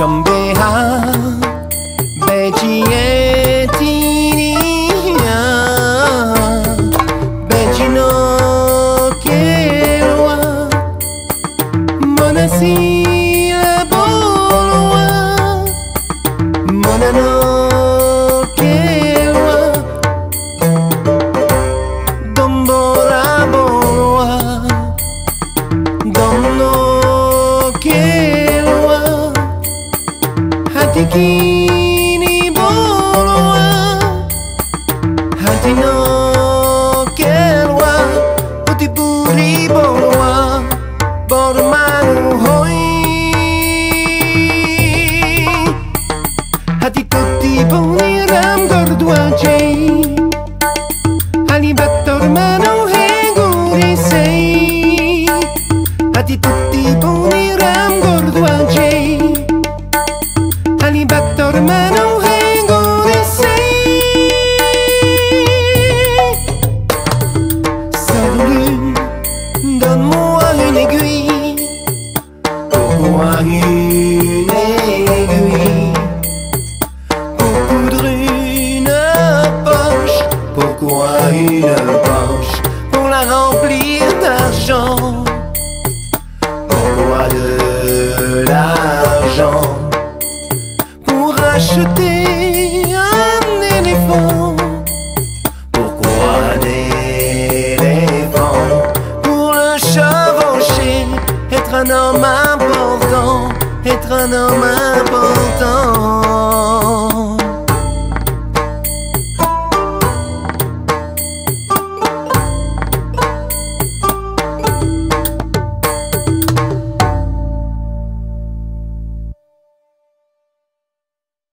Chombeha Bejietinia Bejino Kelwa Monasi Bolwa Monano Kelwa Dombora Bolwa Domno Kelwa Hatikini Bolwa Hatino Kelwa Utipuri Bolwa Bormanu Hoi Hati tutti Boni Ram Gordua Jay Halibator Manu Heguri Sei Hati tutti Boni Ram Gordua Jay Halibator Manu Heguri Sei Salut, donne-moi une aiguille. Pourquoi une aiguille? Pour coudre une poche. Pourquoi une poche? Pour la remplir d'argent. Pourquoi de l'argent? Pour acheter un éléphant. Pourquoi un éléphant? Pour le chevaucher. Être un homme important. Être un homme important.